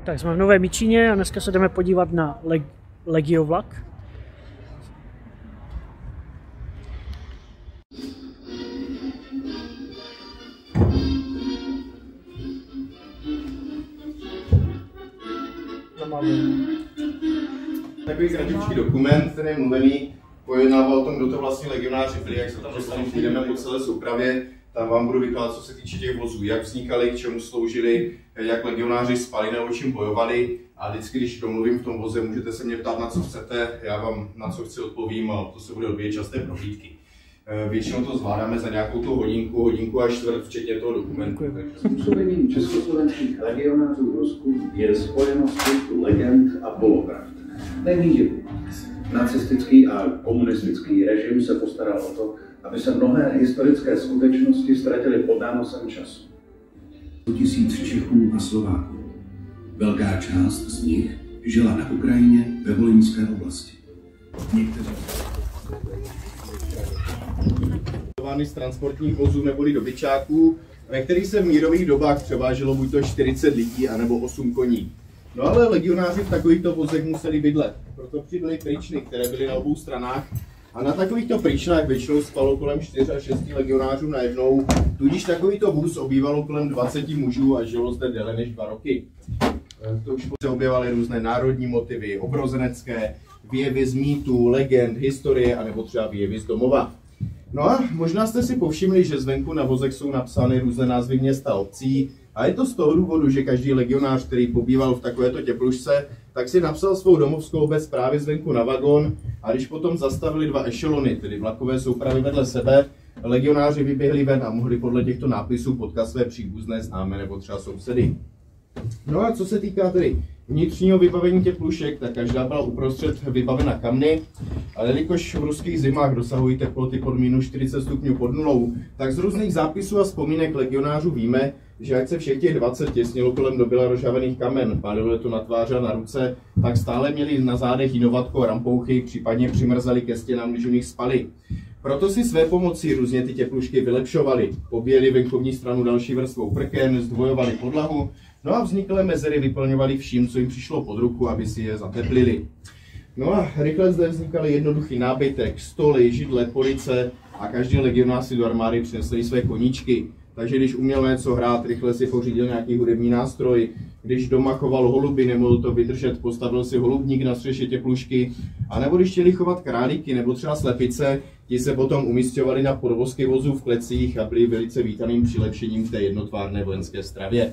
Tak jsme v Nové Míčíně a dneska se jdeme podívat na Legiovlak. Takový kratičký dokument, ten je mluvený, pojednával o tom, kdo to vlastně legionáři byli, jak se tam dostali, půjdeme po celé soupravě. Tam vám budu vykládat, co se týče těch vozů, jak vznikaly, k čemu sloužily, jak legionáři spali nebo čím bojovali. A vždycky, když domluvím v tom voze, můžete se mě ptát, na co chcete, já vám na co chci odpovím a to se bude odvíjet časté prohlídky. Většinou to zvládáme za nějakou tu hodinku až čtvrt, včetně toho dokumentu. Působením československých legionářů v Rusku je spojeno spoustu legend a polopravd. Není divu. Nacistický a komunistický režim se postaral o to, aby se mnohé historické skutečnosti ztratily pod nánosem času. 1000 Čechů a Slováků. Velká část z nich žila na Ukrajině ve Volyňské oblasti. Někteří z transportních vozů neboli dobyčáků, ve kterých se v mírových dobách převáželo buď to 40 lidí, anebo 8 koní. No ale legionáři v takovýchto vozech museli bydlet, proto přibyly pryčny, které byly na obou stranách. A na takovýchto pryčnách většinou spalo kolem 4 až 6 legionářů najednou, tudíž takovýto vůz obývalo kolem 20 mužů a žilo zde déle než 2 roky. To už se objevaly různé národní motivy, obrozenecké, výjevy z mýtů, legend, historie, anebo třeba výjevy z domova. No a možná jste si povšimli, že zvenku na vozech jsou napsány různé názvy měst a obcí. A je to z toho důvodu, že každý legionář, který pobýval v takovéto těplušce, tak si napsal svou domovskou obec právě zvenku na vagon a když potom zastavili 2 ešelony, tedy vlakové soupravy vedle sebe, legionáři vyběhli ven a mohli podle těchto nápisů potkat své příbuzné, známé nebo třeba sousedy. No a co se týká tedy vnitřního vybavení těplušek, tak každá byla uprostřed vybavena kamny, ale jelikož v ruských zimách dosahují teploty pod minus 40 stupňů pod nulou, tak z různých zápisů a vzpomínek legionářů víme, že jak se všech těch 20 těsnilo kolem dobyla rozžavených kamen, pálilo to na tváře a na ruce, tak stále měli na zádech jinovatko a rampouchy, případně přimrzali ke stěnám, když u nich spali. Proto si své pomocí různě ty těplušky vylepšovali, pobíjeli venkovní stranu další vrstvou prken, zdvojovali podlahu, no a vzniklé mezery vyplňovali vším, co jim přišlo pod ruku, aby si je zateplili. No a rychle zde vznikaly jednoduchý nábytek, stoly, židle, police a každý legionář si do armády přinesl své koníčky. Takže když uměl něco hrát, rychle si pořídil nějaký hudební nástroj. Když doma choval holuby, nemohl to vydržet, postavil si holubník na střeše těplušky. A nebo když chtěli chovat králíky nebo třeba slepice, ti se potom umisťovali na podvozky vozů v klecích a byli velice vítaným přilepšením v té jednotvárné vojenské stravě.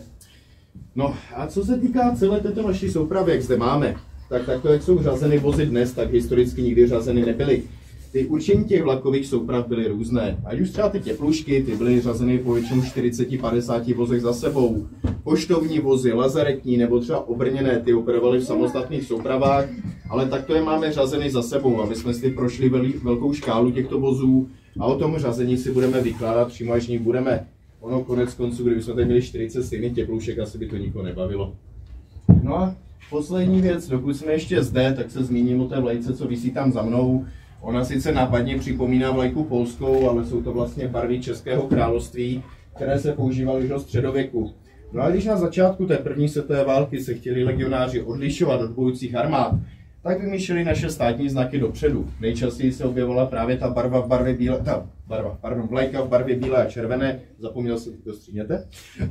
No a co se týká celé této naší soupravy, jak zde máme, tak takto, jak jsou řazeny vozy dnes, tak historicky nikdy řazeny nebyly. Ty určení těch vlakových souprav byly různé. Ať už třeba ty těplušky, ty byly řazeny po většinou 40-50 vozech za sebou. Poštovní vozy, lazaretní nebo třeba obrněné, ty operovaly v samostatných soupravách, ale takto je máme řazeny za sebou, aby jsme si prošli velkou škálu těchto vozů a o tom řazení si budeme vykládat přímo, až ní budeme. Ono konec konců, kdybychom tady měli 40 stejných těplušek, asi by to nikoho nebavilo. No a poslední věc, dokud jsme ještě zde, tak se zmíním o té vlajce, co visí tam za mnou. Ona sice nápadně připomíná vlajku polskou, ale jsou to vlastně barvy Českého království, které se používaly už do středověku. No a když na začátku té první světové války se chtěli legionáři odlišovat od bojujících armád, tak vymýšleli naše státní znaky dopředu. Nejčastěji se objevovala právě ta barva v barvě bílé, vlajka v barvě bílé a červené, zapomněl jsem, to stříhněte.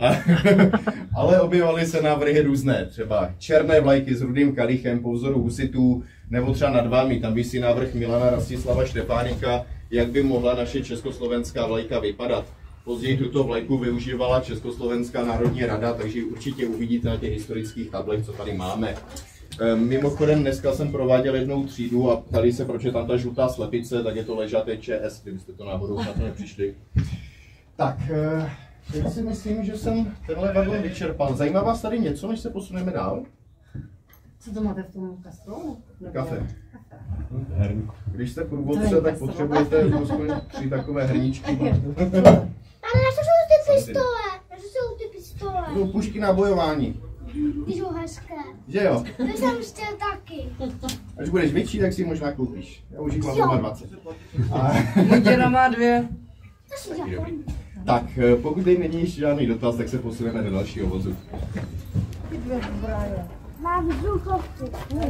Ale objevovaly se návrhy různé, třeba černé vlajky s rudým kalichem po vzoru husitů, nebo třeba nad vámi, tam visí návrh Milana Rastislava Štefánika, jak by mohla naše československá vlajka vypadat. Později tuto vlajku využívala Československá národní rada, takže ji určitě uvidíte na těch historických tablech, co tady máme. Mimochodem dneska jsem prováděl jednou třídu a ptali se, proč je tam ta žlutá slepice, tak je to ležaté ČS, kdybyste to náhodou na to nepřišli. Tak, já si myslím, že jsem tenhle vagon vyčerpal. Zajímá vás tady něco, než se posuneme dál? Co to máte v tom kastrolu? Kafe. Když jste průvodce, tak potřebujete aspoň 3 takové hrníčky. Ale na co jsou ty pistole? Na co jsou ty pistole? Jsou pušky na bojování. Ty jsou hezké. Že jo? To jsem chtěl taky. Až budeš větší, tak si ji možná koupíš. Já už jich mám 20. Můj děda má 2. To si dělám. Tak, pokud tady není ještě žádný dotaz, tak se posuneme do dalšího vozu. ty dvě zbraně. Mám vzduchovku.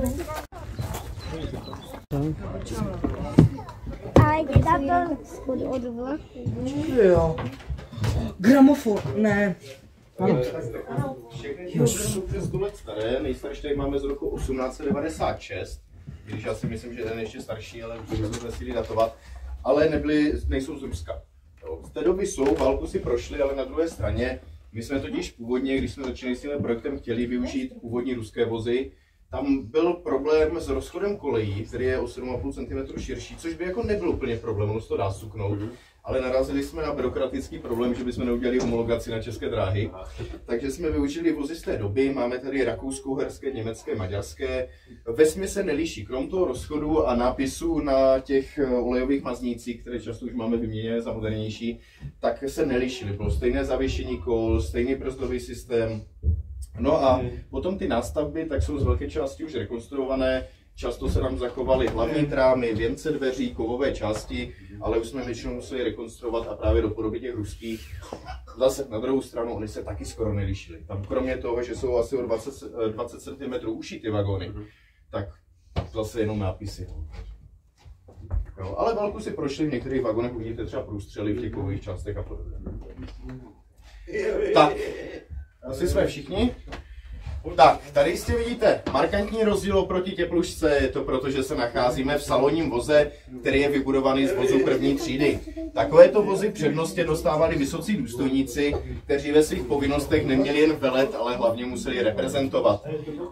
Ale děda to schod od vlaku. Jo. Gramofon, ne. Všechny jsou přes 100 let staré, nejstarší tady máme z roku 1896, když já si myslím, že ten ještě starší, ale už to nesmí datovat, ale nejsou z Ruska. Z té doby jsou, válku si prošli, ale na druhé straně, my jsme totiž původně, když jsme začali s tím projektem, chtěli využít původní ruské vozy. Tam byl problém s rozchodem kolejí, který je o 7,5 cm širší, což by jako nebyl úplně problém, ono se to dá suknout. Ale narazili jsme na byrokratický problém, že bychom neudělali homologaci na české dráhy. Takže jsme využili vozy z té doby, máme tady rakousko-uherské, německé, maďarské. Vesměs se neliší, krom toho rozchodu a nápisů na těch olejových maznících, které často už máme vyměněné za modernější, tak se nelišily. Bylo stejné zavěšení kol, stejný brzdový systém. No a potom ty nástavby tak jsou z velké části už rekonstruované. Často se nám zachovaly hlavní trámy, věnce dveří, kovové části, ale už jsme většinou museli rekonstruovat a právě do podoby těch ruských. Zase na druhou stranu, oni se taky skoro nelišili. Tam kromě toho, že jsou asi o 20 cm uší ty vagony, tak zase jenom nápisy. Jo, ale válku si prošli, v některých vagonech uvidíte třeba průstřely v těch kovových částech a podobně. Tak, asi jsme všichni. Tak, tady jistě vidíte markantní rozdíl oproti Těplušce, je to proto, že se nacházíme v salonním voze, který je vybudovaný z vozů první třídy. Takovéto vozy přednostně dostávali vysocí důstojníci, kteří ve svých povinnostech neměli jen velet, ale hlavně museli reprezentovat.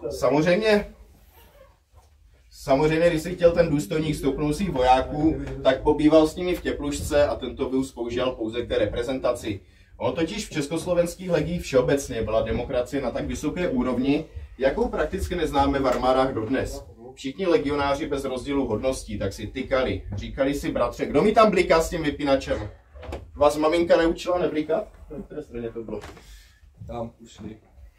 Samozřejmě, když si chtěl ten důstojník stoupnout svých vojáků, tak pobýval s nimi v Těplušce a tento vůz používal pouze k té reprezentaci. Ono totiž v československých legiích všeobecně byla demokracie na tak vysoké úrovni, jakou prakticky neznáme v armádách dodnes. Všichni legionáři bez rozdílu hodností tak si tykali, říkali si bratře, kdo mi tam bliká s tím vypínačem? Vás maminka neučila neblikat? Na které straně to bylo? Tam ušli.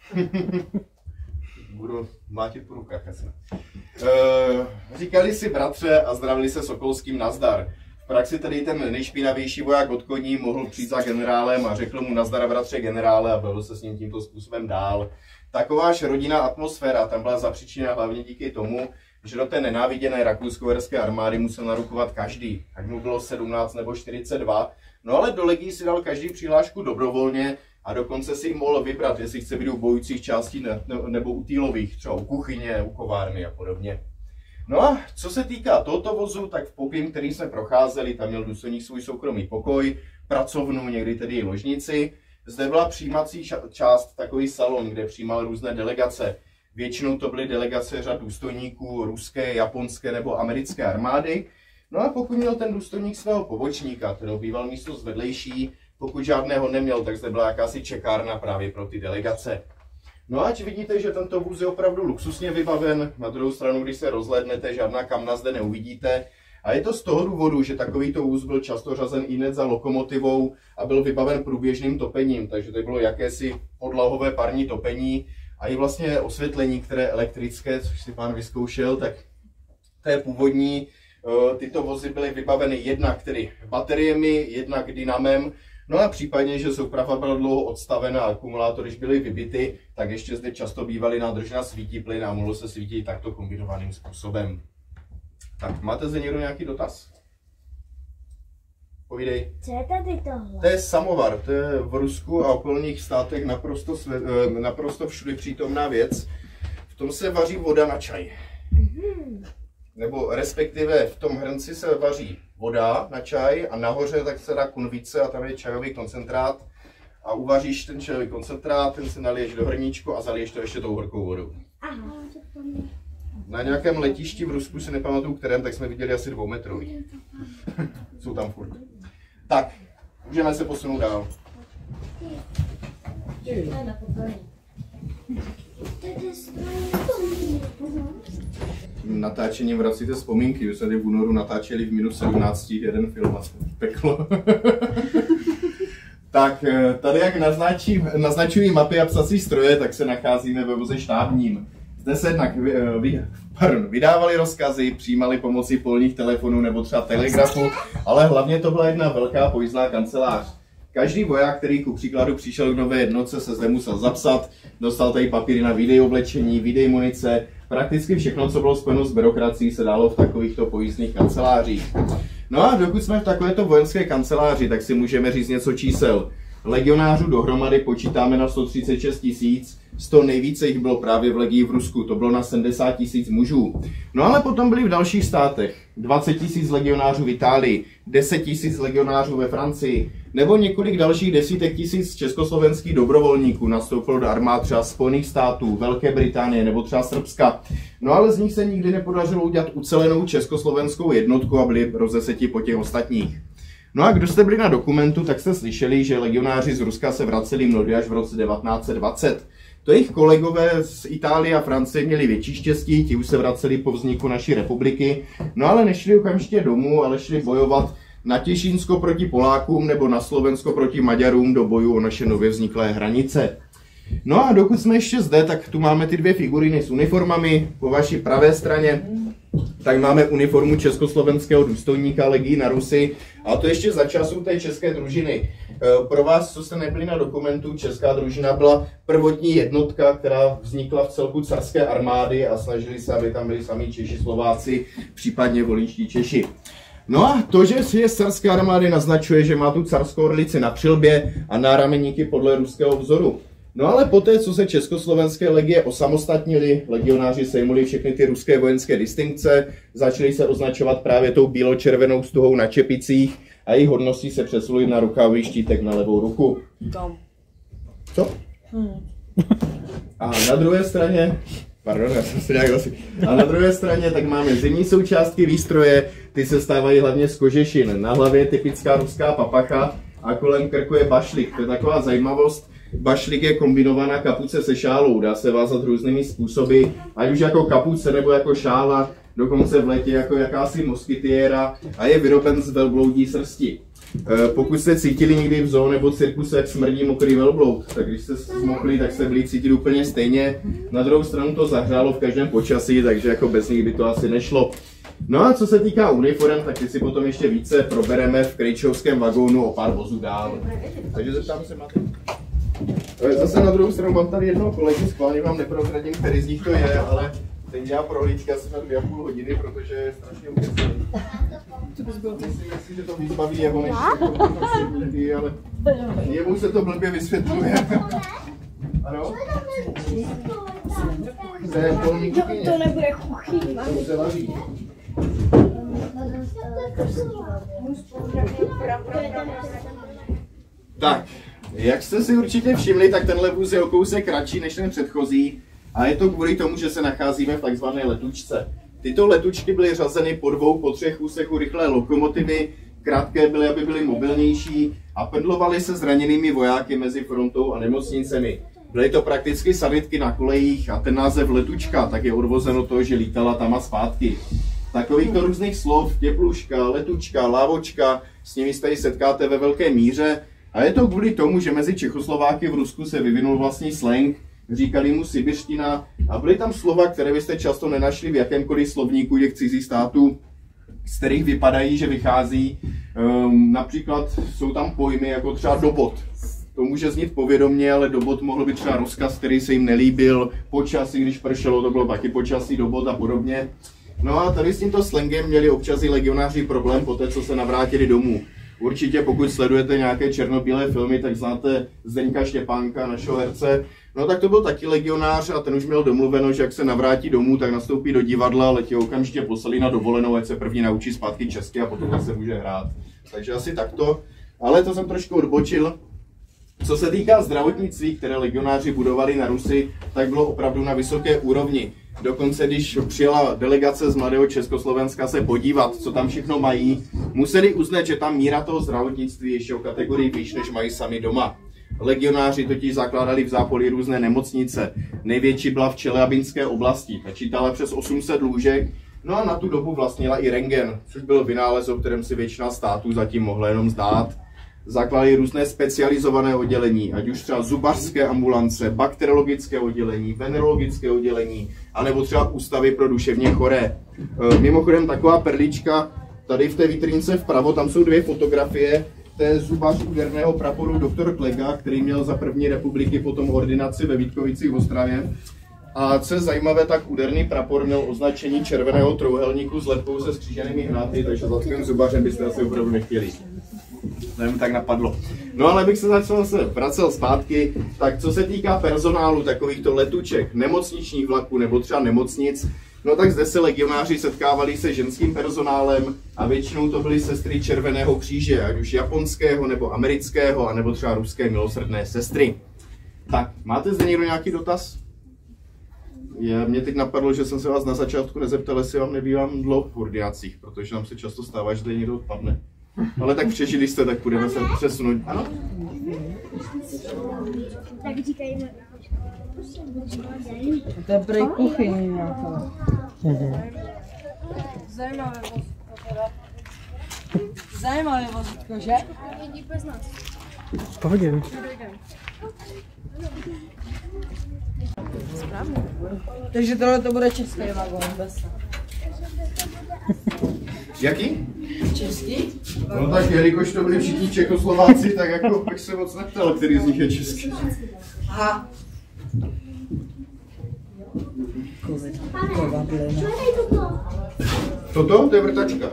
Budu mlátit po rukách asi. Říkali si bratře a zdravili se sokolským nazdar. V praxi tedy ten nejšpinavější voják od koní mohl přijít za generálem a řekl mu nazdar bratře generále a bavil se s ním tímto způsobem dál. Taková rodinná atmosféra tam byla zapříčiněna hlavně díky tomu, že do té nenáviděné rakousko-uherské armády musel narukovat každý, ať mu bylo 17 nebo 42, no ale do legií si dal každý přihlášku dobrovolně a dokonce si mohl vybrat, jestli chce být u bojujících částí nebo u týlových, třeba u kuchyně, u kovárny a podobně. No a co se týká tohoto vozu, tak v Popím, který jsme procházeli, tam měl důstojník svůj soukromý pokoj, pracovnu, někdy tedy i ložnici. Zde byla přijímací část, takový salon, kde přijímal různé delegace. Většinou to byly delegace řad důstojníků ruské, japonské nebo americké armády. No a pokud měl ten důstojník svého pobočníka, ten býval místo zvedlejší, pokud žádného neměl, tak zde byla jakási čekárna právě pro ty delegace. No ať vidíte, že tento vůz je opravdu luxusně vybaven, na druhou stranu, když se rozhlédnete, žádná kamna zde neuvidíte. A je to z toho důvodu, že takovýto vůz byl často řazen ihned za lokomotivou a byl vybaven průběžným topením, takže to bylo jakési podlahové parní topení a i vlastně osvětlení, které elektrické, což si pán vyzkoušel, tak to je původní. Tyto vozy byly vybaveny jednak tedy bateriemi, jednak dynamem. No a případně, že souprava byla dlouho odstavena a akumulátory byly vybity, tak ještě zde často bývaly nádržena svítiplyn a mohlo se svítit takto kombinovaným způsobem. Tak, máte zde někdo nějaký dotaz? Povídej. Co je tady tohle? To je samovar, to je v Rusku a okolních státech naprosto všude přítomná věc. V tom se vaří voda na čaj. Nebo respektive v tom hrnci se vaří voda na čaj a nahoře tak se dá konvice a tam je čajový koncentrát a uvaříš ten čajový koncentrát, ten se naliješ do hrníčku a zaliješ to ještě tou horkou vodou. Aha. Na nějakém letišti v Rusku, si nepamatuju kterém, tak jsme viděli asi 2metrový. Jsou tam furt. Tak, můžeme se posunout dál. Natáčením vracíte vzpomínky, už jsme tady v únoru natáčeli v -17 jeden film a peklo. Tak tady jak naznačují mapy a psací stroje, tak se nacházíme ve voze štábním. Zde se jednak vydávali rozkazy, přijímali pomocí polních telefonů nebo třeba telegrafu, ale hlavně to byla jedna velká pojízdná kancelář. Každý voják, který ku příkladu přišel k nové jednotce, se zde musel zapsat, dostal tady papíry na výdej oblečení, výdej munice, prakticky všechno, co bylo spojeno s byrokracií, se dalo v takovýchto pojízdných kancelářích. No a dokud jsme v takovéto vojenské kanceláři, tak si můžeme říct něco čísel. Legionářů dohromady počítáme na 136 000, 100 nejvíce jich bylo právě v legii v Rusku, to bylo na 70 000 mužů. No ale potom byli v dalších státech, 20 000 legionářů v Itálii, 10 000 legionářů ve Francii, nebo několik dalších desítek tisíc československých dobrovolníků nastoupilo do armád třeba Spojených států, Velké Británie nebo třeba Srbska. No ale z nich se nikdy nepodařilo udělat ucelenou československou jednotku a byli rozeseti po těch ostatních. No a kdo jste byli na dokumentu, tak jste slyšeli, že legionáři z Ruska se vraceli mnohdy až v roce 1920. To jejich kolegové z Itálie a Francie měli větší štěstí, ti už se vraceli po vzniku naší republiky, no ale nešli okamžitě domů, ale šli bojovat na Těšínsko proti Polákům nebo na Slovensko proti Maďarům do bojů o naše nově vzniklé hranice. No a dokud jsme ještě zde, tak tu máme ty dvě figuriny s uniformami. Po vaší pravé straně tak máme uniformu československého důstojníka legii na Rusy, a to ještě za časů té české družiny. Pro vás, co jste nebyli na dokumentu, česká družina byla prvotní jednotka, která vznikla v celku carské armády a snažili se, aby tam byli sami Češi, Slováci, případně volinští Češi. No a to, že je z carské armády, naznačuje, že má tu carskou orlici na přilbě a nárameníky podle ruského vzoru. No ale poté, co se československé legie osamostatnili, legionáři sejmuli všechny ty ruské vojenské distinkce, začali se označovat právě tou bílo-červenou stuhou na čepicích a jejich hodnosti se přesunuli na rukávový štítek na levou ruku. Tam. Co? A na druhé straně, pardon, já jsem se nějak asi... A na druhé straně tak máme zimní součástky výstroje, ty se stávají hlavně z kožešin. Na hlavě je typická ruská papacha a kolem krku je bašlik. To je taková zajímavost. Bašlik je kombinovaná kapuce se šálou, dá se vázat různými způsoby, ať už jako kapuce nebo jako šála, dokonce v létě jako jakási moskytiéra a je vyroben z velbloudí srsti. Pokud jste cítili někdy v zoo nebo cirkuse, jak smrdí mokrý velbloud, tak když jste smokli, tak se byli cítit úplně stejně. Na druhou stranu to zahřálo v každém počasí, takže jako bez nich by to asi nešlo. No a co se týká uniform, tak ty si potom ještě více probereme v krejčovském vagónu o pár vozů dál. Takže zeptám se, máte... Zase na druhou stranu mám tady jednoho kolegy, schválně vám neprozradím, který z nich to je, ale ten dělá prohlídky asi na 2,5 hodiny, protože je strašně ukecený. Myslím si, že to víc baví jeho než lidi, ale jemu se to blbě vysvětluje. Ano? To je polní kuchyně. To nebude kuchyň. To se vaří. Tak, jak jste si určitě všimli, tak tenhle vůz je o kousek kratší než ten předchozí a je to kvůli tomu, že se nacházíme v takzvané letučce. Tyto letučky byly řazeny po 2, po 3 úseků rychlé lokomotivy, krátké byly, aby byly mobilnější a pendlovaly se zraněnými vojáky mezi frontou a nemocnicemi. Byly to prakticky sanitky na kolejích a ten název letučka tak je odvozen od toho, že lítala tam a zpátky. Takovýchto různých slov, tepluška, letučka, lávočka, s nimi se tady setkáte ve velké míře. A je to kvůli tomu, že mezi Čechoslováky v Rusku se vyvinul vlastní slang, říkali mu sibirština a byly tam slova, které byste často nenašli v jakémkoliv slovníku těch cizích států, z kterých vypadají, že vychází. Například jsou tam pojmy jako třeba dobot. To může znít povědomně, ale dobot mohl být třeba rozkaz, který se jim nelíbil, počasí, když pršelo, to bylo taky počasí, dobot a podobně. No a tady s tímto slangem měli občas i legionáři problém po té, co se navrátili domů. Určitě pokud sledujete nějaké černobílé filmy, tak znáte Zdeňka Štěpánka, našeho herce. No tak to byl taky legionář a ten už měl domluveno, že jak se navrátí domů, tak nastoupí do divadla, ale tě okamžitě poslali na dovolenou, ať se první naučí zpátky česky a potom se může hrát. Takže asi takto. Ale to jsem trošku odbočil. Co se týká zdravotnictví, které legionáři budovali na Rusy, tak bylo opravdu na vysoké úrovni. Dokonce, když přijela delegace z mladého Československa se podívat, co tam všechno mají, museli uznat, že tam míra toho zdravotnictví ještě o kategorii výš, než mají sami doma. Legionáři totiž zakládali v Zápolí různé nemocnice. Největší byla v Čeliabinské oblasti, ta čítala přes 800 lůžek, no a na tu dobu vlastnila i rentgen, což byl vynález, o kterém si většina států zatím mohla jenom zdát. Zakládali různé specializované oddělení, ať už třeba zubařské ambulance, bakteriologické oddělení, venerologické oddělení, anebo třeba ústavy pro duševně choré. Mimochodem taková perlička, tady v té vitrínce vpravo, tam jsou 2 fotografie. to je zubař úderného praporu doktor Klega, který měl za první republiky potom ordinaci ve Vítkovicích v Ostravě. A co je zajímavé, tak úderný prapor měl označení červeného trojúhelníku s lepkou se skříženými hnáty, takže za takovým zubařem byste asi opravdu nechtěli. Nevím, tak napadlo. No ale bych se vracel zpátky, tak co se týká personálu takovýchto letuček, nemocničních vlaků nebo třeba nemocnic, no tak zde se legionáři setkávali se ženským personálem a většinou to byly sestry Červeného kříže, ať už japonského nebo amerického, anebo třeba ruské milosrdné sestry. Tak, máte zde někdo nějaký dotaz? Mě teď napadlo, že jsem se vás na začátku nezeptal, jestli vám nebývám dlouho v ordinacích, protože nám se často stává, že tady někdo odpadne. Ale tak přežili jste, tak budeme se přesunout. Ano? Tak říkajme. To je prej kuchyně nějaká. Zajímavé vozítko, že? V pohodě. Takže tohle to bude český vagón, bez. Jaký? Český? No tak jelikož to byli všichni Čechoslováci, tak jako bych se moc neptal, který z nich je český. Aha. Toto? To je vrtačka.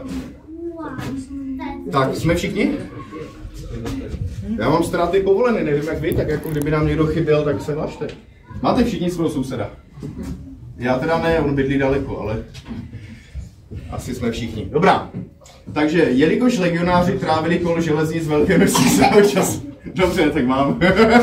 Tak, jsme všichni? Já mám ztráty povoleny, nevím jak vy, tak jako kdyby nám někdo chyběl, tak se hlašte. Máte všichni svého souseda? Já teda ne, on bydlí daleko, ale asi jsme všichni. Dobrá. Takže, jelikož legionáři trávili kolo železnic velké množství svého času. Dobře, tak mám.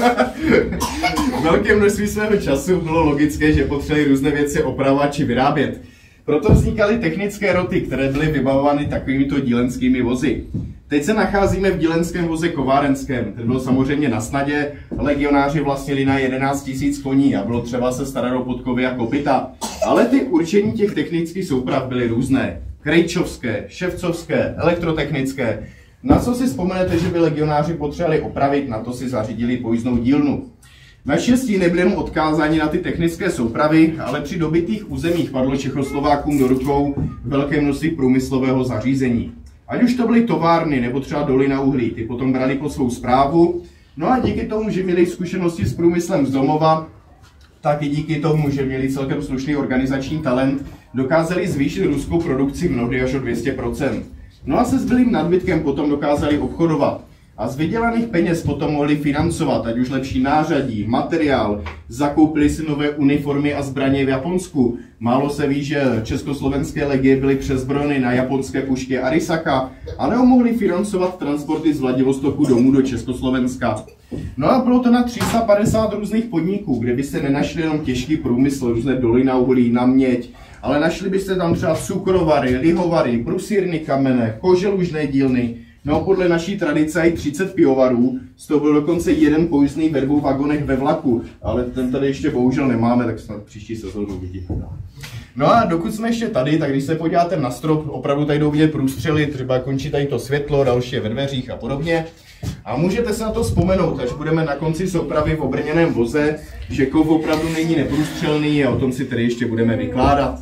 Velké množství svého času bylo logické, že potřebovali různé věci opravovat či vyrábět. Proto vznikaly technické roty, které byly vybavovány takovýmito dílenskými vozy. Teď se nacházíme v dílenském voze kovárenském, ten byl samozřejmě na snadě, legionáři vlastnili na 11 000 koní a bylo třeba se starat o podkovy a kopyta. Ale ty určení těch technických souprav byly různé. Krejčovské, ševcovské, elektrotechnické. Na co si vzpomenete, že by legionáři potřebovali opravit, na to si zařídili pojízdnou dílnu. Naštěstí nebyli jen odkázáni na ty technické soupravy, ale při dobytých územích padlo Čechoslovákům do rukou velké množství průmyslového zařízení. Ať už to byly továrny nebo třeba doly na uhlí, ty potom brali pod svou správu. No a díky tomu, že měli zkušenosti s průmyslem z domova, tak i díky tomu, že měli celkem slušný organizační talent, dokázali zvýšit ruskou produkci mnohdy až o 200%. No a se zbylým nadbytkem potom dokázali obchodovat. A z vydělaných peněz potom mohli financovat, ať už lepší nářadí, materiál, zakoupili si nové uniformy a zbraně v Japonsku. Málo se ví, že československé legie byly přezbrojeny na japonské pušky Arisaka, a mohli financovat transporty z Vladivostoku domů do Československa. No a bylo to na 350 různých podniků, kde byste nenašli jenom těžký průmysl, různé doly na uhlí, na měď, ale našli byste tam třeba cukrovary, lihovary, prusírny kamenné, koželužné dílny. No podle naší tradice i 30 pivovarů, z toho byl dokonce jeden pojízdný ve 2 vagonech ve vlaku, ale ten tady ještě bohužel nemáme, tak snad příští sezónu uvidíte. No a dokud jsme ještě tady, tak když se podíváte na strop, opravdu tady jdou vidět průstřely, třeba končí tady to světlo, další je ve dveřích a podobně. A můžete se na to vzpomenout, až budeme na konci soupravy v obrněném voze, že kov opravdu není neprůstřelný a o tom si tedy ještě budeme vykládat.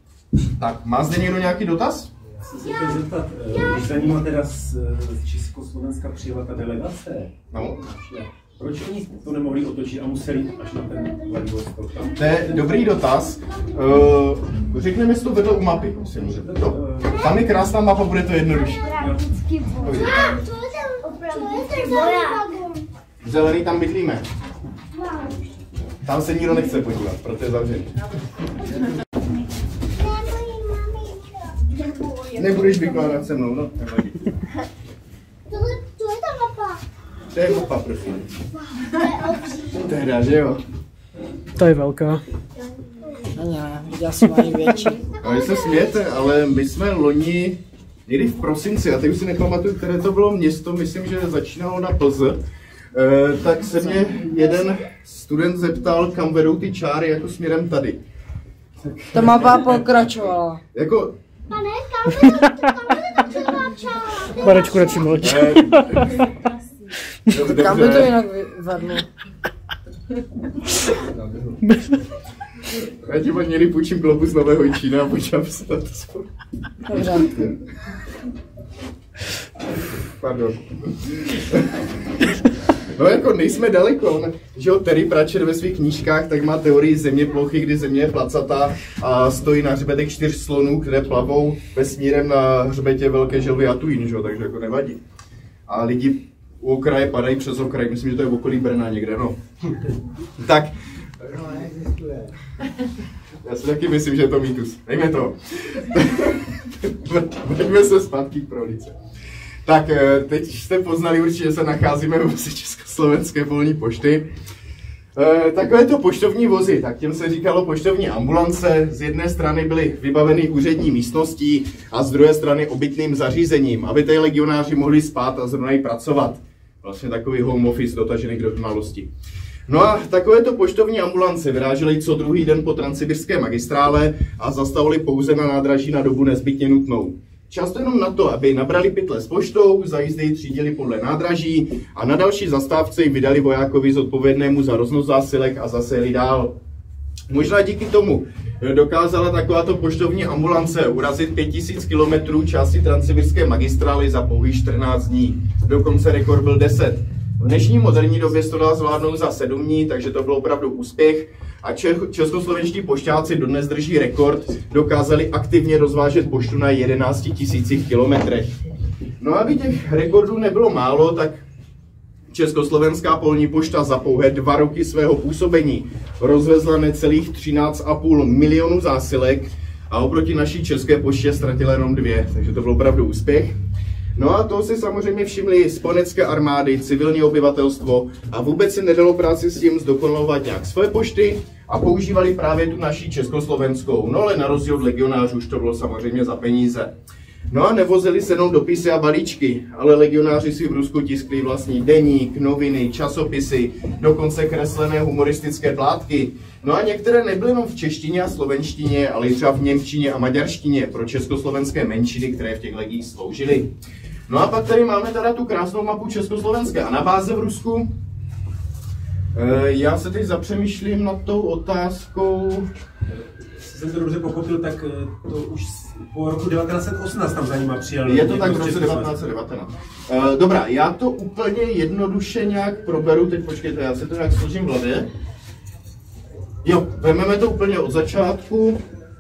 Tak, má zde někdo nějaký dotaz? Chci se zeptat, když za nima teda z Československa přijela ta delegace, no. Proč oni to nemohli otočit a museli až na ten Vladivostok? To je dobrý dotaz. Řekneme si to vedle u mapy. Tam je krásná mapa, bude to jednodušší. Zelený tam bydlíme. Tam se nikdo nechce podívat, proto je zavřený. Nebudeš vykládat se mnou, no? Nevadí. To je ta mapa. To je mapa, prosím. To je že jo? To je velká. Ne, já jsem ani větší. Ale se smějete, ale my jsme loni, někdy v prosinci, a teď už si nepamatuju, které to bylo město, myslím, že začínalo na Plz, tak se mě jeden student zeptal, kam vedou ty čáry, jako směrem tady. Ta mapa pokračovala. Jako... Pane, kam je ta čára? Marečku, radši mlč. Kam by to jinak vedlo? Já ti pak někdy půjčím globus Nového Čína a počítám se na to spolu. Dobře. Pardon. No jako nejsme daleko, že jo, Terry Pratchett ve svých knížkách tak má teorii země plochy, kdy země je placatá a stojí na hřbetech 4 slonů, které plavou vesmírem na hřbetě velké želvy Atuin, že jo, takže jako nevadí. A lidi u okraje padají přes okraj, myslím, že to je v okolí Brna někde, no. Tak. Já si taky myslím, že je to mýtus. Dejme to. Vraťme se zpátky k Prolice. Tak, teď jste poznali určitě, že se nacházíme v voze Československé polní pošty. Takovéto poštovní vozy, tak těm se říkalo poštovní ambulance. Z jedné strany byly vybaveny úřední místností a z druhé strany obytným zařízením, aby tady legionáři mohli spát a zrovna i pracovat. Vlastně takový home office dotažený k dokonalosti. No a takovéto poštovní ambulance vyrážely co druhý den po transsibirské magistrále a zastavily pouze na nádraží na dobu nezbytně nutnou. Často jenom na to, aby nabrali pytle s poštou, za jízdy třídili podle nádraží a na další zastávce jim vydali vojákovi zodpovědnému za roznos zásilek a zase jeli dál. Možná díky tomu dokázala takováto poštovní ambulance urazit 5000 km části transsibirské magistrály za pouhých 14 dní. Dokonce rekord byl 10. V dnešní moderní době se to dá zvládnout za 7 dní, takže to byl opravdu úspěch. A českoslovenští pošťáci dodnes drží rekord, dokázali aktivně rozvážet poštu na 11 000 kilometrech. No aby těch rekordů nebylo málo, tak Československá polní pošta za pouhé 2 roky svého působení rozvezla necelých 13,5 milionu zásilek a oproti naší české poště ztratila jenom 2, takže to byl opravdu úspěch. No a to si samozřejmě všimli spojenecké armády, civilní obyvatelstvo a vůbec se nedalo práci s tím zdokonalovat nějak svoje pošty a používali právě tu naší československou. No ale na rozdíl od legionářů už to bylo samozřejmě za peníze. No a nevozili se jenom dopisy a balíčky, ale legionáři si v Rusku tiskli vlastní deník, noviny, časopisy, dokonce kreslené humoristické plátky. No a některé nebyly jenom v češtině a slovenštině, ale i třeba v němčině a maďarštině pro československé menšiny, které v těch legiích sloužily. No a pak tady máme teda tu krásnou mapu československé anabáze v Rusku. Já se teď zapřemýšlím nad tou otázkou. Jestli jsem to dobře pochopil, tak to už po roku 1918 tam za nima přijal. Je to tak v roce 1919. Dobrá, já to úplně jednoduše nějak proberu. Teď počkejte, já se to nějak složím v hlavě. Jo, vezmeme to úplně od začátku.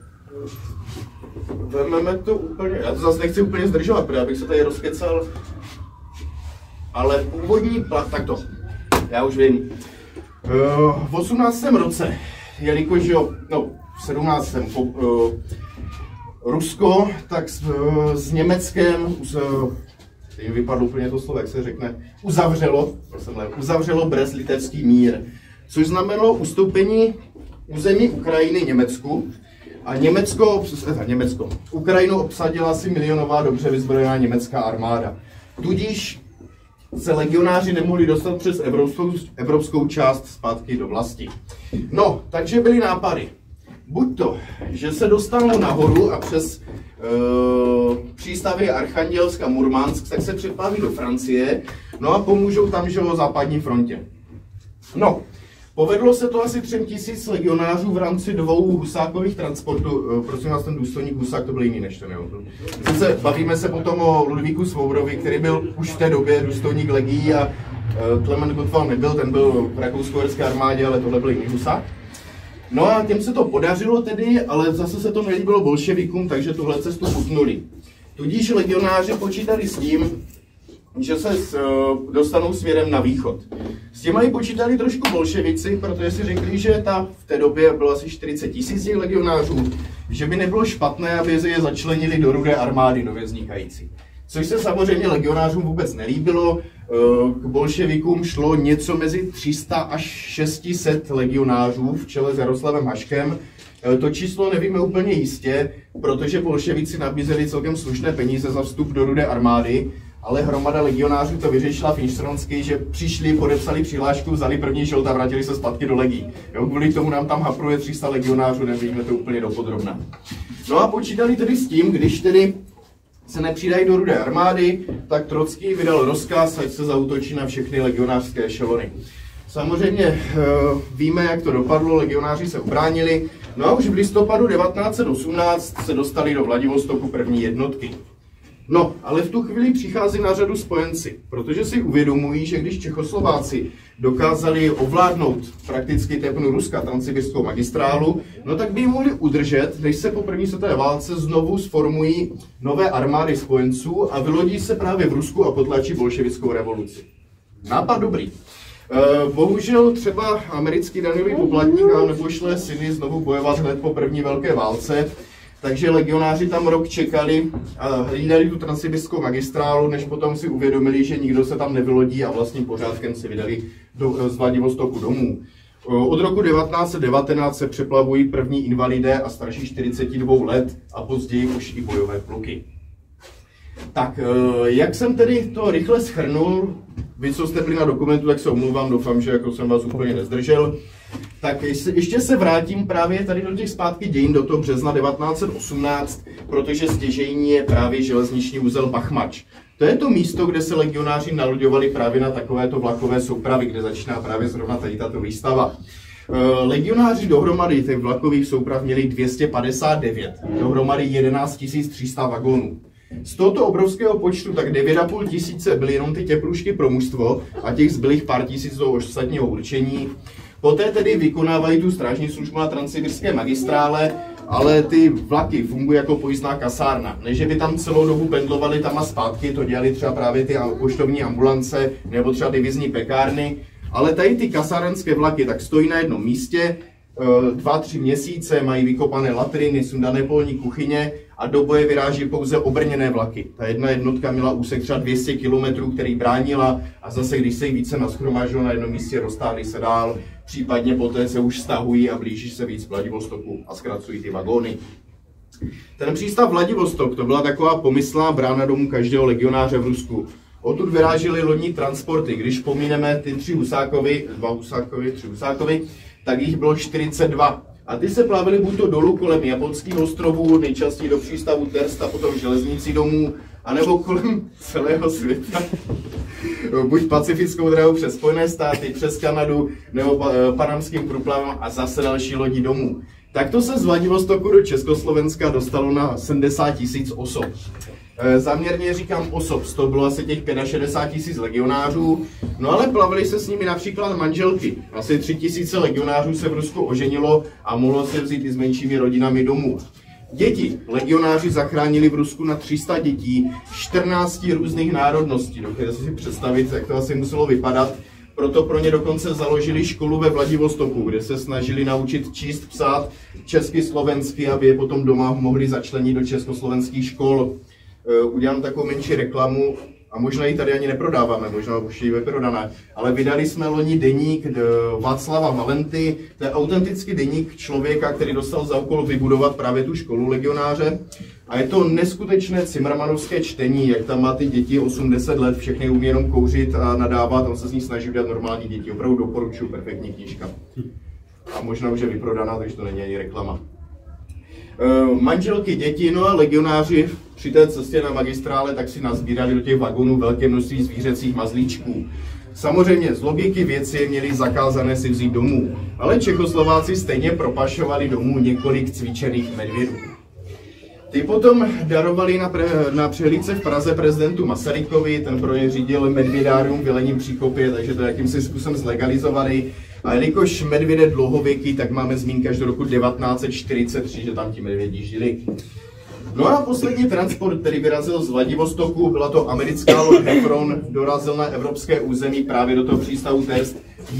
Vezmeme to úplně, já to zase nechci úplně zdržovat, protože abych se tady rozkecal. Ale původní plán, tak to, já už vím. V 18. roce, jelikož jo, no, v 17. Rusko, tak s Německem, teď vypadlo úplně to slovo, jak se řekne, uzavřelo Brest-Litevský mír, což znamenalo ustoupení území Ukrajiny Německu. A Ukrajinu obsadila asi milionová dobře vyzbrojená německá armáda. Tudíž se legionáři nemohli dostat přes evropskou část zpátky do vlasti. No, takže byly nápady. Buď to, že se dostanou nahoru a přes přístavy Archangelsk a Murmansk, tak se přeplaví do Francie, no a pomůžou tam, že o západní frontě. No, povedlo se to asi 3000 legionářů v rámci 2 husákových transportů. Prosím vás, ten důstojník Husák to byl jiný než ten, jo. Bavíme se potom o Ludvíku Svobodovi, který byl už v té době důstojník legií a Klement Gottwald nebyl, ten byl v rakousko-uherské armádě, ale tohle byl jiný Husák. No a těm se to podařilo tedy, ale zase se to nelíbilo bolševikům, takže tuhle cestu utnuli. Tudíž legionáři počítali s tím, že se dostanou směrem na východ. S těma i počítali trošku bolševici, protože si řekli, že v té době bylo asi 40 000 legionářů, že by nebylo špatné, aby je začlenili do Rudé armády nově vznikající. Což se samozřejmě legionářům vůbec nelíbilo. K bolševikům šlo něco mezi 300 až 600 legionářů v čele s Jaroslavem Haškem. To číslo nevíme úplně jistě, protože bolševici nabízeli celkem slušné peníze za vstup do Rudé armády, ale hromada legionářů to vyřešila finštronsky, že přišli, podepsali přihlášku, vzali první žolt a vrátili se zpátky do legí. Jo, kvůli tomu nám tam hapruje 300 legionářů, nevíme to úplně dopodrobna. No a počítali tedy s tím, když tedy se nepřidají do Rudé armády, tak Trocký vydal rozkaz, ať se zaútočí na všechny legionářské ešelony. Samozřejmě víme, jak to dopadlo, legionáři se ubránili, no a už v listopadu 1918 se dostali do Vladivostoku první jednotky. No, ale v tu chvíli přichází na řadu spojenci, protože si uvědomují, že když Čechoslováci dokázali ovládnout prakticky tepnu Ruska, transsibirskou magistrálu, no tak by ji mohli udržet, než se po první světové válce znovu sformují nové armády spojenců a vylodí se právě v Rusku a potlačí bolševickou revoluci. Nápad dobrý. Bohužel třeba americký daňový poplatník nepošle syny znovu bojovat hned po první velké válce, takže legionáři tam rok čekali a hlídali tu transsibirskou magistrálu, než potom si uvědomili, že nikdo se tam nevylodí a vlastním pořádkem si vydali z Vladivostoku domů. Od roku 1919 se přeplavují první invalidé a starší 42 let a později už i bojové pluky. Tak, jak jsem tedy to rychle shrnul, vy, co jste byli na dokumentu, tak se omlouvám, doufám, že jako jsem vás úplně nezdržel. Tak ještě se vrátím právě tady do těch zpátky dějin, do toho března 1918, protože stěžejní je právě železniční úzel Bachmač. To je to místo, kde se legionáři naloďovali právě na takovéto vlakové soupravy, kde začíná právě zrovna tady tato výstava. Legionáři dohromady těch vlakových souprav měli 259, dohromady 11 300 vagónů. Z tohoto obrovského počtu tak 9,5 tisíce byly jenom ty těplušky pro mužstvo a těch zbylých pár tisíc do ostatního určení. Poté tedy vykonávají tu strážní službu na transsibirské magistrále, ale ty vlaky fungují jako pojízdná kasárna. Ne, že by tam celou dobu pendlovali tam a zpátky, to dělali třeba právě ty poštovní ambulance nebo třeba divizní pekárny, ale tady ty kasárenské vlaky tak stojí na jednom místě, 2-3 měsíce, mají vykopané latriny, sundané polní kuchyně a do boje vyráží pouze obrněné vlaky. Ta jedna jednotka měla úsek třeba 200 km, který bránila a zase, když se jí více nashromáždilo na jednom místě, roztáhli se dál, případně poté se už stahují a blíží se víc k Vladivostoku a zkracují ty vagóny. Ten přístav Vladivostok, to byla taková pomyslná brána domů každého legionáře v Rusku. Odtud vyrážely lodní transporty, když pomíneme ty 3 Husákovi, tak jich bylo 42. A ty se plavily buď to dolů kolem japonských ostrovů, nejčastěji do přístavu Terst a potom železnicí domů, anebo kolem celého světa. Buď pacifickou dráhu přes Spojené státy, přes Kanadu, nebo panamským průplavem a zase další lodí domů. Takto se z Vladivostoku do Československa dostalo na 70 000 osob. Záměrně říkám osob, to bylo asi těch 65 000 legionářů, no ale plavili se s nimi například manželky. Asi 3 000 legionářů se v Rusku oženilo a mohlo se vzít i s menšími rodinami domů. Děti legionáři zachránili v Rusku na 300 dětí 14 různých národností. Dokážete si představit, jak to asi muselo vypadat. Proto pro ně dokonce založili školu ve Vladivostoku, kde se snažili naučit číst, psát česky, slovensky, aby je potom doma mohli začlenit do československých škol. Udělám takovou menší reklamu a možná ji tady ani neprodáváme, možná už ji vyprodaná, ale vydali jsme loni deník Václava Valenty, to je autentický deník člověka, který dostal za úkol vybudovat právě tu školu legionáře a je to neskutečné cimrmanovské čtení, jak tam má ty děti 8-10 let, všechny umí jenom kouřit a nadávat, on se z ní snaží udělat normální děti, opravdu doporučuji, perfektní knížka. A možná už je vyprodaná, takže to není ani reklama. Manželky, děti, no a legionáři při té cestě na magistrále tak si nazbírali do těch vagónů velké množství zvířecích mazlíčků. Samozřejmě z logiky věci měli zakázané si vzít domů, ale Čechoslováci stejně propašovali domů několik cvičených medvědů. Ty potom darovali na přehlídce v Praze prezidentu Masarykovi, ten pro ně řídil medvědárium v Jelením Příkopě, takže to jakýmsi způsobem zlegalizovali. A jelikož medvěd je dlouhověký, tak máme zmínky až do roku 1943, že tam ti medvědi žili. No a poslední transport, který vyrazil z Vladivostoku, byla to americká loď Hefron, dorazil na evropské území právě do toho přístavu Terst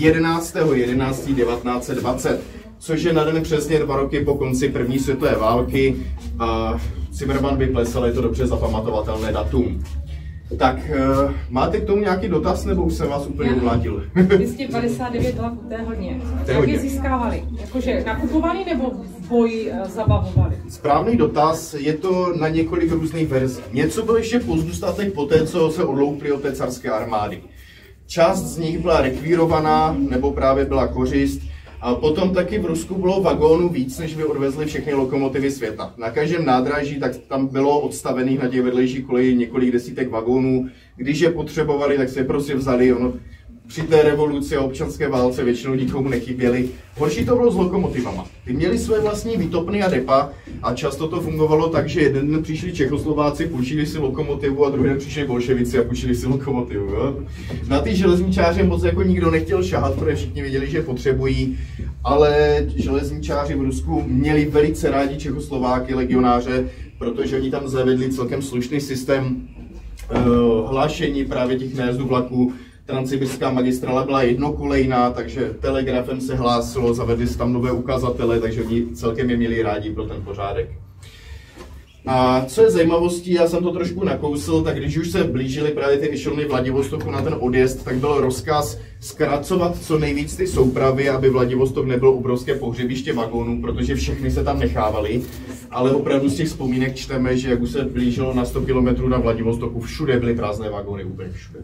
11.11.1920, což je na den přesně 2 roky po konci první světové války a Zimmermann by plesal, je to dobře zapamatovatelné datum. Tak, máte k tomu nějaký dotaz, nebo už jsem vás úplně umlátil? 259 vlaků, to je hodně. Jak je získávali? Jakože nakupovali nebo v boji zabavovali? Správný dotaz, je to na několik různých verzí. Něco bylo ještě pozůstatek po té, co se odloupli od té carské armády. Část z nich byla rekvírovaná, nebo právě byla kořist. A potom taky v Rusku bylo vagónů víc, než by odvezly všechny lokomotivy světa. Na každém nádraží tak tam bylo odstavených na těch vedlejších kolejích několik desítek vagónů. Když je potřebovali, tak se je prostě vzali. při té revoluci a občanské válce většinou nikomu nechyběly. Horší to bylo s lokomotivama. Ty měli své vlastní výtopny a depa a často to fungovalo tak, že jeden den přišli Čechoslováci, půjčili si lokomotivu a druhý den přišli bolševici a půjčili si lokomotivu. Jo? Na ty železničáře moc jako nikdo nechtěl šahat, protože všichni věděli, že potřebují, ale železničáři v Rusku měli velice rádi Čechoslováky, legionáře, protože oni tam zavedli celkem slušný systém hlášení právě těch nájezdů vlaků. Transsibirská magistrála byla jednokolejná, takže telegrafem se hlásilo, zavedli se tam nové ukazatele, takže oni celkem je měli rádi pro ten pořádek. A co je zajímavostí, já jsem to trošku nakousl, tak když už se blížily právě ty ešelony Vladivostoku na ten odjezd, tak byl rozkaz zkracovat co nejvíc ty soupravy, aby Vladivostok nebylo obrovské pohřebiště vagónů, protože všechny se tam nechávali. Ale opravdu z těch vzpomínek čteme, že jak už se blížilo na 100 km na Vladivostoku, všude byly prázdné vagóny, úplně všude.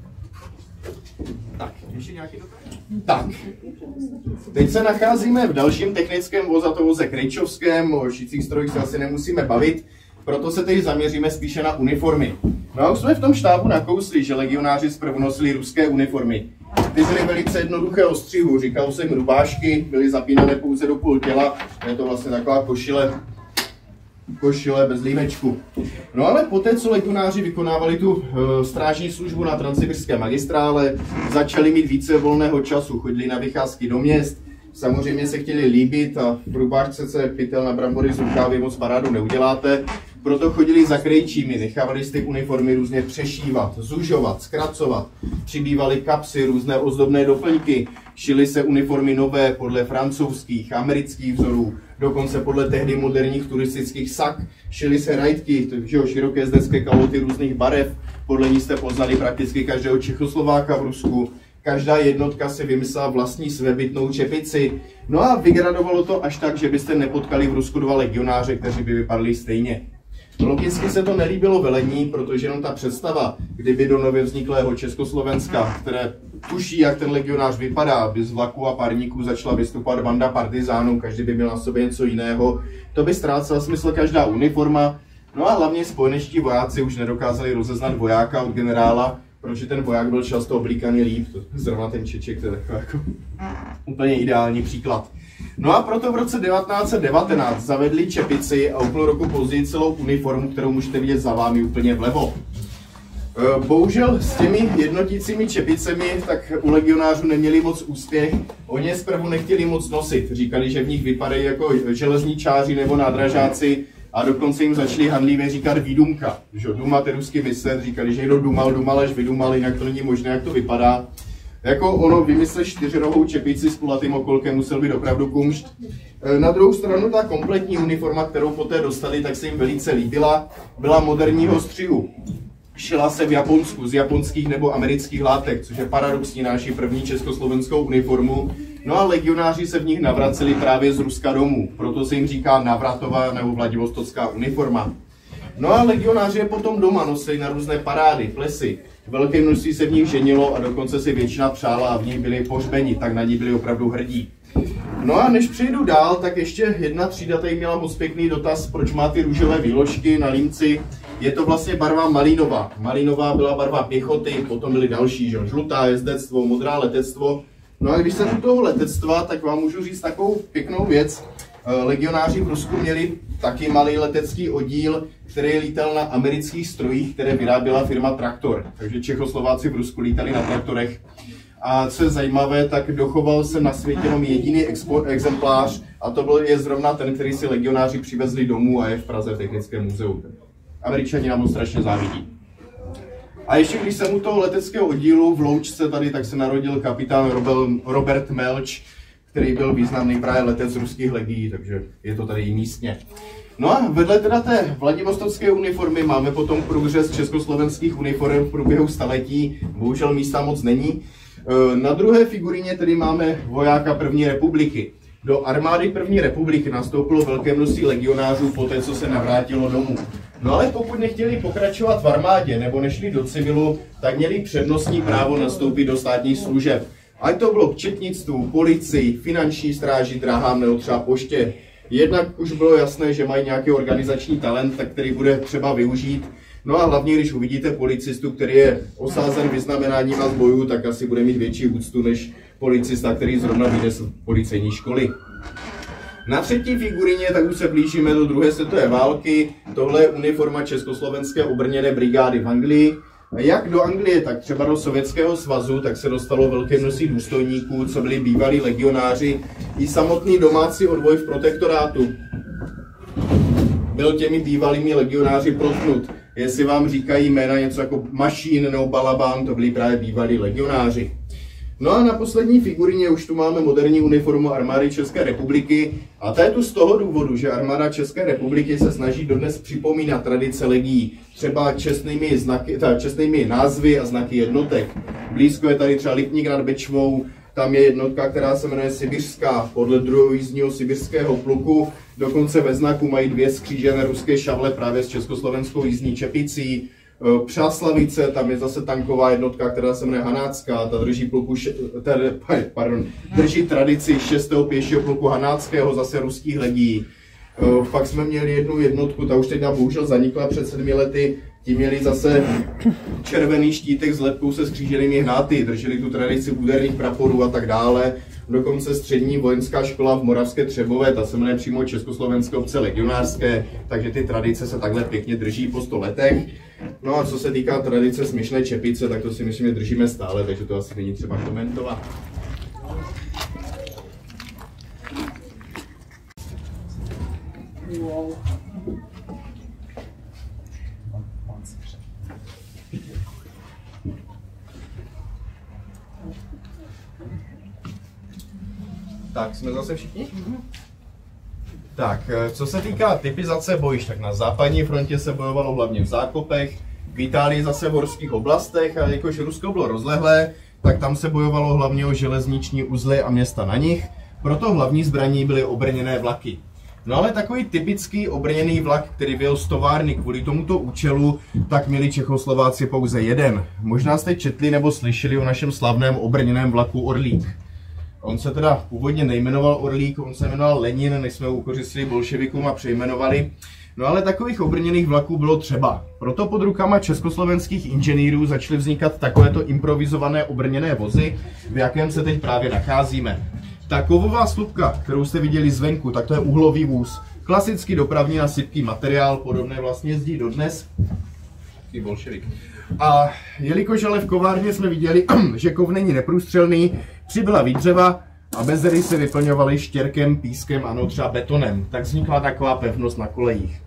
Tak, ještě nějaký dotaz? Tak, teď se nacházíme v dalším technickém vozatovoze Krejčovském, o šicích strojích se asi nemusíme bavit, proto se teď zaměříme spíše na uniformy. No a už jsme v tom štábu nakousli, že legionáři zprvu nosili ruské uniformy. Ty byly velice jednoduché ostřihu, říkalo se jim rubášky, byly zapínané pouze do půl těla, je to vlastně taková košile bez límečku. No ale poté, co legionáři vykonávali tu strážní službu na Transsibirské magistrále, začali mít více volného času, chodili na vycházky do měst, samozřejmě se chtěli líbit a v rubášce se pytel na brambory z rukávy moc parádu neuděláte, proto chodili za krejčími, nechávali si ty uniformy různě přešívat, zužovat, zkracovat, přibývaly kapsy, různé ozdobné doplňky, šily se uniformy nové podle francouzských, amerických vzorů, dokonce podle tehdy moderních turistických sak, šily se rajtky, široké jezdecké kalhoty různých barev, podle ní jste poznali prakticky každého Čechoslováka v Rusku. Každá jednotka si vymyslela vlastní svébytnou čepici. No a vygradovalo to až tak, že byste nepotkali v Rusku dva legionáře, kteří by vypadali stejně. Logicky se to nelíbilo velení, protože jenom ta představa, kdyby do nově vzniklého Československa, které tuší, jak ten legionář vypadá, by z vlaku a parníků začala vystupovat banda partizánů, každý by měl na sobě něco jiného, to by ztrácela smysl každá uniforma. No a hlavně spojenečtí vojáci už nedokázali rozeznat vojáka od generála, protože ten voják byl často oblíkaný líp, zrovna ten Čeček, to je takový jako úplně ideální příklad. No a proto v roce 1919 zavedli čepici a o půl roku později celou uniformu, kterou můžete vidět za vámi úplně vlevo. Bohužel s těmi jednotícími čepicemi tak u legionářů neměli moc úspěch. Oni je zprvu nechtěli moc nosit. Říkali, že v nich vypadají jako železničáři nebo nádražáci a dokonce jim začali handlivě říkat výdumka. Dumat je ruský myslet, říkali, že někdo dumal až vydumal, jinak to není možné, jak to vypadá. Jako ono vymyslet čtyřrohou čepici s kulatým okolkem musel být opravdu kumšt. Na druhou stranu ta kompletní uniforma, kterou poté dostali, tak se jim velice líbila, byla moderního střihu. Šila se v Japonsku z japonských nebo amerických látek, což je paradoxní naší první československou uniformu. No a legionáři se v nich navraceli právě z Ruska domů, proto se jim říká navratová nebo vladivostocká uniforma. No a legionáři je potom doma nosili na různé parády, plesy. Velké množství se v nich ženilo a dokonce si většina přála a v nich byli pohřbeni, tak na ní byli opravdu hrdí. No a než přejdu dál, tak ještě jedna třída tady měla moc pěkný dotaz, proč má ty růžové výložky na límci. Je to vlastně barva malínová. Malínová byla barva pěchoty, potom byly další, že? Žlutá jezdectvo, modrá letectvo. No a když jsem u toho letectva, tak vám můžu říct takovou pěknou věc. Legionáři v Rusku měli taky malý letecký oddíl, který lítal na amerických strojích, které vyráběla firma Traktor. Takže Čechoslováci v Rusku lítali na traktorech. A co je zajímavé, tak dochoval se na světě jenom jediný exemplář a to je zrovna ten, který si legionáři přivezli domů a je v Praze v Technickém muzeu. Američani nám strašně závidí. A ještě když jsem u toho leteckého oddílu v Loučce tady, tak se narodil kapitán Robert Melč, který byl významný právě letec ruských legií, takže je to tady i místně. No a vedle teda té vladivostocké uniformy máme potom průřez československých uniform v průběhu staletí, bohužel místa moc není. Na druhé figuríně tedy máme vojáka první republiky. Do armády první republiky nastoupilo velké množství legionářů poté, co se navrátilo domů. No ale pokud nechtěli pokračovat v armádě nebo nešli do civilu, tak měli přednostní právo nastoupit do státních služeb. Ať to bylo k četnictvu, policii, finanční stráži, dráhám nebo třeba poště. Jednak už bylo jasné, že mají nějaký organizační talent, tak který bude třeba využít. No a hlavně, když uvidíte policistu, který je osázen vyznamenáníma z bojů, tak asi bude mít větší úctu než policista, který zrovna vyjde z policejní školy. Na třetí figurině tak už se blížíme do druhé světové války. Tohle je uniforma Československé obrněné brigády v Anglii. Jak do Anglie, tak třeba do Sovětského svazu, tak se dostalo velké množství důstojníků, co byli bývalí legionáři. I samotný domácí odboj v protektorátu byl těmi bývalými legionáři protnut. Jestli vám říkají jména něco jako Mašín nebo Balabán, to byli právě bývalí legionáři. No a na poslední figurině už tu máme moderní uniformu armády České republiky a to je tu z toho důvodu, že armáda České republiky se snaží dodnes připomínat tradice legií, třeba čestnými názvy a znaky jednotek. Blízko je tady třeba Lipník nad Bečvou, tam je jednotka, která se jmenuje Sibiřská, podle druhého jízdního sibiřského pluku, dokonce ve znaku mají 2 skřížené ruské šavle právě s československou jízdní čepicí. Přáslavice, tam je zase tanková jednotka, která se jmenuje Hanácká, ta drží tradici 6. pěšího pluku Hanáckého, zase ruských legií. Pak jsme měli jednu jednotku, ta už teď bohužel zanikla před 7 lety, ti měli zase červený štítek s lepkou se skříženými hnáty, drželi tu tradici úderných praporů a tak dále. Dokonce střední vojenská škola v Moravské Třebové, ta se jmenuje přímo Československé obce legionářské, takže ty tradice se takhle pěkně drží po 100 letech. No a co se týká tradice smyšné čepice, tak to si myslím, že držíme stále, takže to asi není třeba komentovat. Wow. Tak, jsme zase všichni? Tak, co se týká typizace bojišť, tak na západní frontě se bojovalo hlavně v zákopech, v Itálii zase v horských oblastech a jakož Rusko bylo rozlehlé, tak tam se bojovalo hlavně o železniční uzly a města na nich, proto hlavní zbraní byly obrněné vlaky. No ale takový typický obrněný vlak, který byl z továrny kvůli tomuto účelu, tak měli Čechoslováci pouze jeden. Možná jste četli nebo slyšeli o našem slavném obrněném vlaku Orlík. On se teda původně nejmenoval Orlík, on se jmenoval Lenin, než jsme ho ukořistili bolševikům a přejmenovali. No ale takových obrněných vlaků bylo třeba. Proto pod rukama československých inženýrů začaly vznikat takovéto improvizované obrněné vozy, v jakém se teď právě nacházíme. Ta kovová slupka, kterou jste viděli zvenku, tak to je uhlový vůz. Klasický dopravní na sypký materiál, podobné vlastně jezdí dodnes. Taký bolševik. A jelikož ale v kovárně jsme viděli, že kov není neprůstřelný, přibyla výdřeva a mezery se vyplňovaly štěrkem, pískem a třeba betonem. Tak vznikla taková pevnost na kolejích.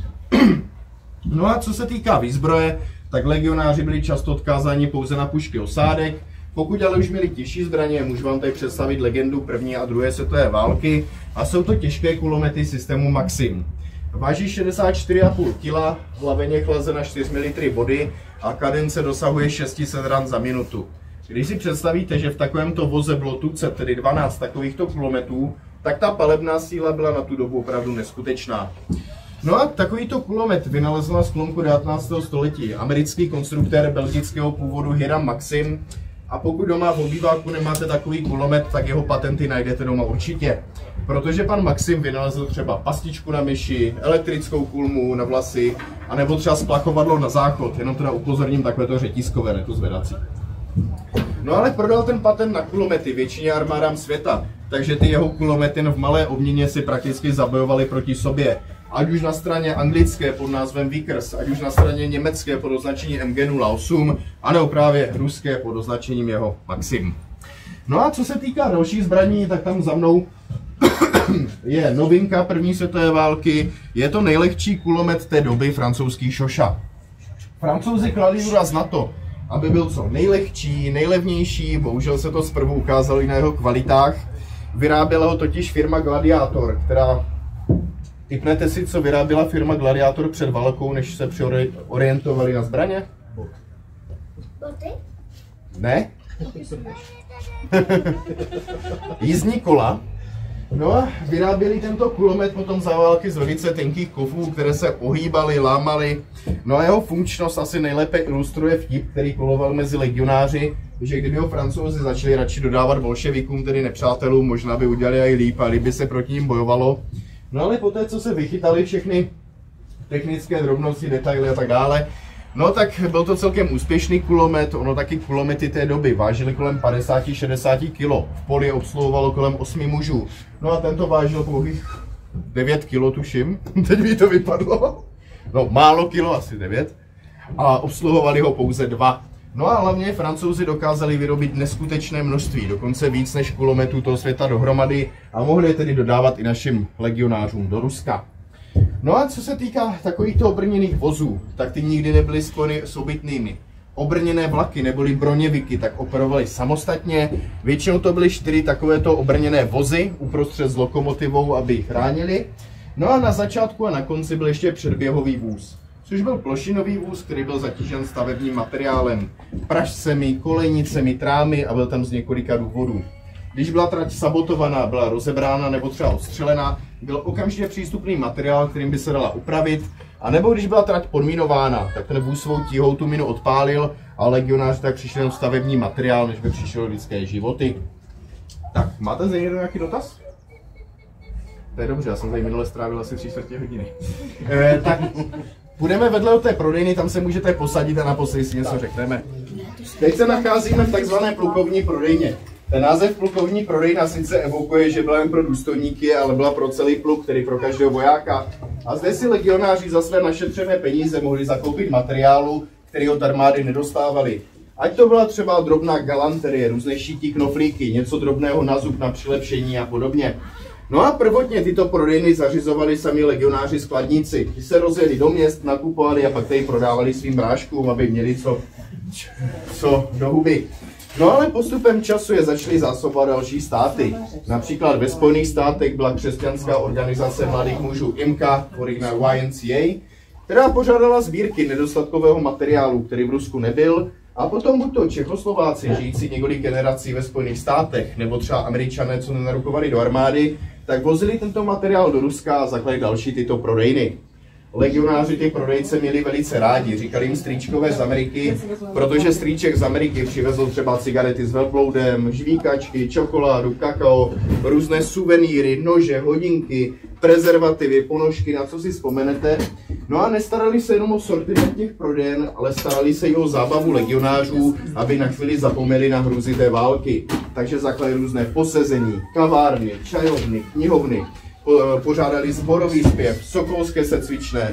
No a co se týká výzbroje, tak legionáři byli často odkázáni pouze na pušky osádek. Pokud ale už měli těžší zbraně, můžu vám tady představit legendu první a druhé světové války a jsou to těžké kulomety systému Maxim. Váží 64,5 kg, hlaveně chlaze na 4 litry vody a kadence dosahuje 600 ran za minutu. Když si představíte, že v takovémto voze bylo tucet, tedy 12 takovýchto kulometů, tak ta palebná síla byla na tu dobu opravdu neskutečná. No a takovýto kulomet vynalezl na sklonku 19. století americký konstruktér belgického původu Hiram Maxim. A pokud doma v obýváku nemáte takový kulomet, tak jeho patenty najdete doma určitě. Protože pan Maxim vynalezl třeba pastičku na myši, elektrickou kulmu na vlasy, anebo třeba splachovadlo na záchod, jenom teda upozorním, takové to řetízkové, ne to zvedací. No ale prodal ten patent na kulomety většině armádám světa, takže ty jeho kulomety v malé obměně si prakticky zabojovali proti sobě. Ať už na straně anglické pod názvem Vickers, ať už na straně německé pod označením MG08, anebo právě ruské pod označením jeho Maxim. No a co se týká dalších zbraní, tak tam za mnou je novinka první světové války, je to nejlehčí kulomet té doby, francouzský Šoša. Francouzi kladli důraz na to, aby byl co nejlehčí, nejlevnější, bohužel se to zprvu ukázalo i na jeho kvalitách. Vyráběla ho totiž firma Gladiator, která... Tipnete si, co vyráběla firma Gladiator před válkou, než se orientovali na zbraně? Boty? Ne? Jízdní kola. No a vyráběli tento kulomet potom za války z velice tenkých kovů, které se ohýbaly, lámaly. No a jeho funkčnost asi nejlépe ilustruje vtip, který koloval mezi legionáři, že kdyby ho Francouzi začali radši dodávat bolševikům, tedy nepřátelům, možná by udělali i líp a by se proti ním bojovalo. No ale poté, co se vychytali všechny technické drobnosti, detaily a tak dále, No tak byl to celkem úspěšný kulomet, ono taky kulomety té doby vážily kolem 50-60 kg. V poli obsluhovalo kolem 8 mužů. No a tento vážil pouhých 9 kg, tuším, teď mi to vypadlo. No málo kilo, asi 9. A obsluhovali ho pouze 2. No a hlavně Francouzi dokázali vyrobit neskutečné množství, dokonce víc než kulometů toho světa dohromady a mohli je tedy dodávat i našim legionářům do Ruska. No a co se týká takovýchto obrněných vozů, tak ty nikdy nebyly spojeny s obytnými. Obrněné vlaky neboli broněviky tak operovaly samostatně, většinou to byly 4 takovéto obrněné vozy uprostřed s lokomotivou, aby ji chránili. No a na začátku a na konci byl ještě předběhový vůz, což byl plošinový vůz, který byl zatížen stavebním materiálem, pražcemi, kolejnicemi, trámy a byl tam z několika důvodů. Když byla trať sabotovaná, byla rozebrána nebo třeba odstřelená, byl okamžitě přístupný materiál, kterým by se dala upravit, a nebo když byla trať podminována, tak ten vůz svou tíhou tu minu odpálil a legionáři tak přišli jenom stavební materiál, než by přišly lidské životy. Tak, máte zde někdo nějaký dotaz? To je dobře, já jsem tady minule strávil asi 3/4 hodiny. Tak, půjdeme vedle od té prodejny, tam se můžete posadit a naposledy si něco řekneme. Teď se nacházíme v takzvané plukovní prodejně. Ten název plukovní prodejna sice evokuje, že byla jen pro důstojníky, ale byla pro celý pluk, tedy pro každého vojáka. A zde si legionáři za své našetřené peníze mohli zakoupit materiálu, který od armády nedostávali. Ať to byla třeba drobná galanterie, různé šítí, knoflíky, něco drobného na zub, na přilepšení a podobně. No a prvotně tyto prodejny zařizovali sami legionáři skladníci. Ti se rozjeli do měst, nakupovali a pak tady prodávali svým bráškům, aby měli co do huby. No ale postupem času je začaly zásobovat další státy. Například ve Spojených státech byla křesťanská organizace mladých mužů IMCA, originál YMCA, která pořádala sbírky nedostatkového materiálu, který v Rusku nebyl, a potom buď to Čechoslováci, žijící několik generací ve Spojených státech, nebo třeba Američané, co nenarukovali do armády, tak vozili tento materiál do Ruska a zakladali další tyto prodejny. Legionáři ty prodejce měli velice rádi, říkali jim strýčkové z Ameriky, protože strýček z Ameriky přivezl třeba cigarety s velbloudem, žvíkačky, čokoládu, kakao, různé suvenýry, nože, hodinky, prezervativy, ponožky, na co si vzpomenete. No a nestarali se jenom o sortiment těch prodejen, ale starali se i o zábavu legionářů, aby na chvíli zapomněli na hrůzy té války. Takže zakladali různé posezení, kavárny, čajovny, knihovny. Pořádali sborový zpěv, sokolské secvičné,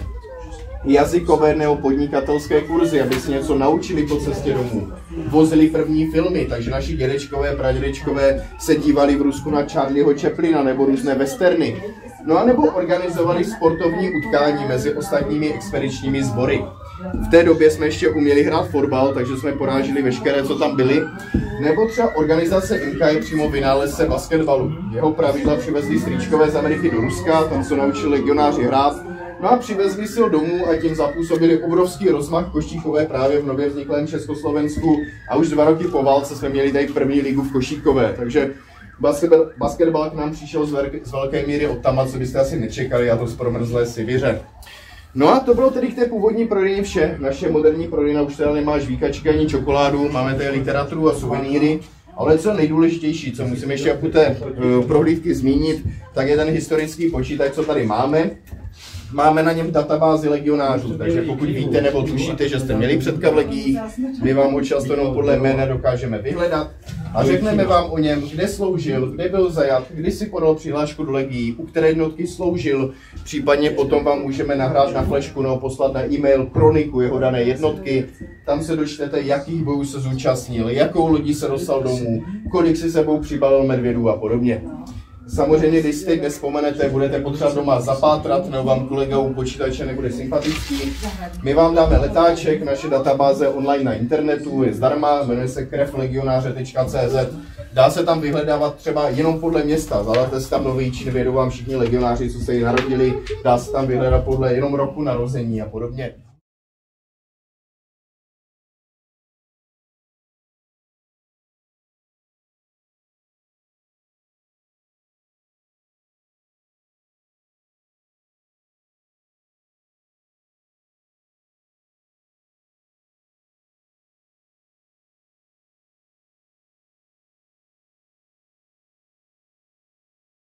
jazykové nebo podnikatelské kurzy, aby se něco naučili po cestě domů. Vozili první filmy, takže naši dědečkové, pradědečkové se dívali v Rusku na Charlieho Chaplina nebo různé westerny. No a nebo organizovali sportovní utkání mezi ostatními expedičními sbory. V té době jsme ještě uměli hrát fotbal, takže jsme porážili veškeré, co tam byli. Nebo třeba organizace IMCA je přímo vynálezce basketbalu. Jeho pravidla přivezli strýčkové z Ameriky do Ruska, tam se naučili legionáři hrát. No a přivezli si ho domů a tím zapůsobili obrovský rozmach košíkové právě v nově vzniklém Československu. A už 2 roky po válce jsme měli tady první ligu v košíkové, takže basketbal k nám přišel z velké míry od tam, co byste asi nečekali, a to z promrzlé Sibiře. No a to bylo tedy k té původní prodejně vše. Naše moderní prodejna už teda nemá žvíkačky ani čokoládu, máme tady literaturu a suvenýry, ale co nejdůležitější, co musím ještě po té prohlídky zmínit, tak je ten historický počítač, co tady máme. Máme na něm databázi legionářů, takže pokud víte nebo tušíte, že jste měli předka v legiích, my vám ho často jenom podle jména dokážeme vyhledat a řekneme vám o něm, kde sloužil, kde byl zajat, kdy si podal přihlášku do legií, u které jednotky sloužil, případně potom vám můžeme nahrát na flešku nebo poslat na e-mail kroniku jeho dané jednotky. Tam se dočtete, jakých bojů se zúčastnil, jakou lodí se dostal domů, kolik si sebou přibalil medvědů a podobně. Samozřejmě, když si teď nevzpomenete, budete potřebovat doma zapátrat, nebo vám kolega u počítače nebude sympatický. My vám dáme letáček, naše databáze online na internetu, je zdarma, jmenuje se krevlegionáře.cz. Dá se tam vyhledávat třeba jenom podle města, zadáte si tam nový čin, vědou vám všichni legionáři, co se jí narodili, dá se tam vyhledat podle jenom roku narození a podobně.